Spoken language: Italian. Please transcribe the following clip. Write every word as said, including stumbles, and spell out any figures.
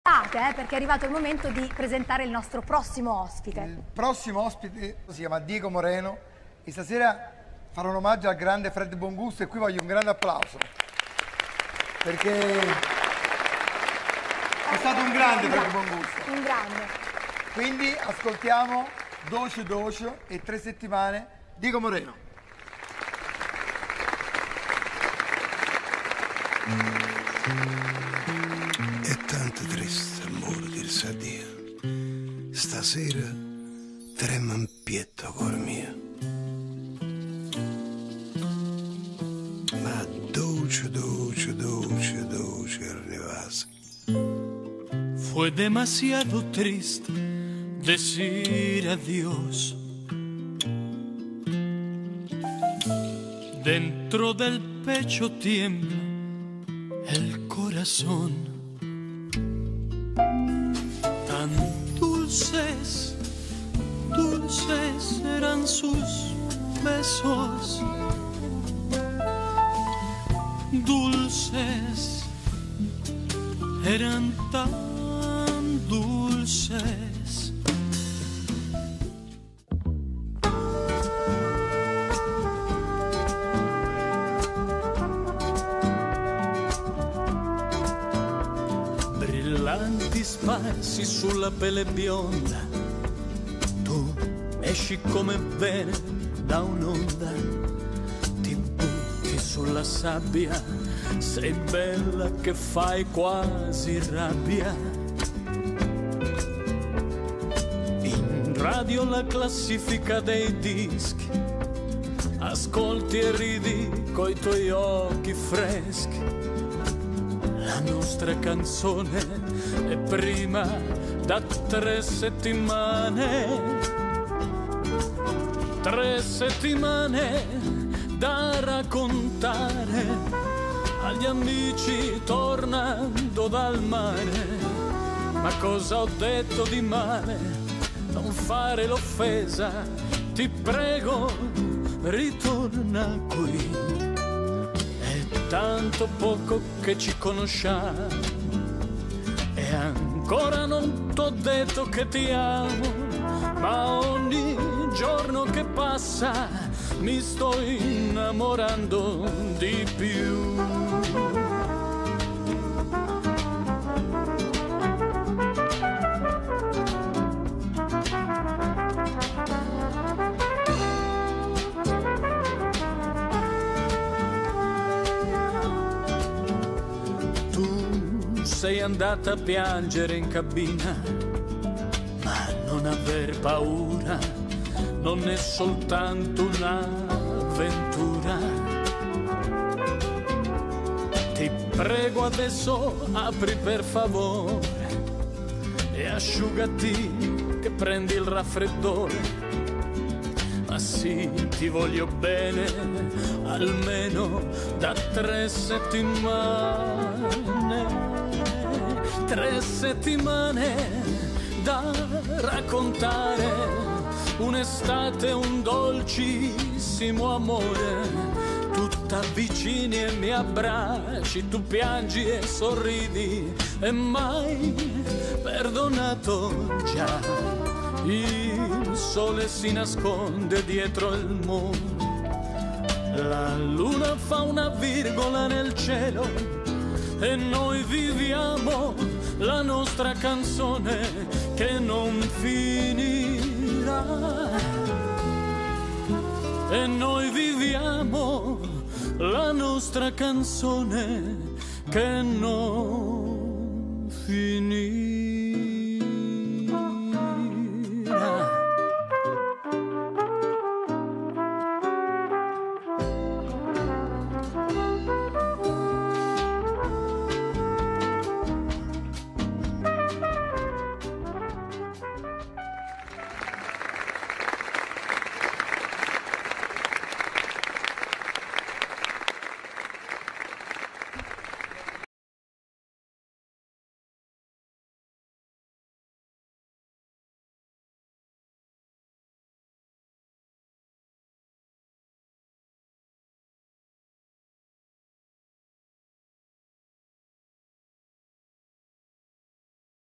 Eh, perché è arrivato il momento di presentare il nostro prossimo ospite. Il prossimo ospite si chiama Diego Moreno e stasera farò un omaggio al grande Fred Bongusto e qui voglio un grande applauso perché è stato un grande Fred Bongusto. Un grande. Quindi ascoltiamo Doce Doce e tre settimane Diego Moreno. È tanto triste, amore, dirsi addio. Stasera trema un pietto, cuore mio. Ma dolce, dolce, dolce, dolce arrivas. Fue demasiado triste decir adiós. Dentro del pecho tiembla el corazón. Tan dulces, dulces eran sus besos. Dulces eran tan dulces. Brillanti sparsi sulla pelle bionda, tu esci come bene da un'onda, ti butti sulla sabbia, sei bella che fai quasi rabbia. In radio la classifica dei dischi, ascolti e ridi coi tuoi occhi freschi. La nostra canzone è prima da tre settimane, tre settimane da raccontare agli amici tornando dal mare. Ma cosa ho detto di male? Non fare l'offesa, ti prego, ritorna qui. Tanto poco che ci conosciamo e ancora non t'ho detto che ti amo, ma ogni giorno che passa mi sto innamorando di più. Sei andata a piangere in cabina, ma non aver paura, non è soltanto un'avventura. Ti prego adesso apri per favore e asciugati che prendi il raffreddore. Ma sì, ti voglio bene almeno da tre settimane. Tre settimane da raccontare, un'estate, un dolcissimo amore. Tu t'avvicini e mi abbracci, tu piangi e sorridi e mai perdonato già. Il sole si nasconde dietro il mondo, la luna fa una virgola nel cielo e noi viviamo la nostra canzone che non finirà. E noi viviamo la nostra canzone che non finirà.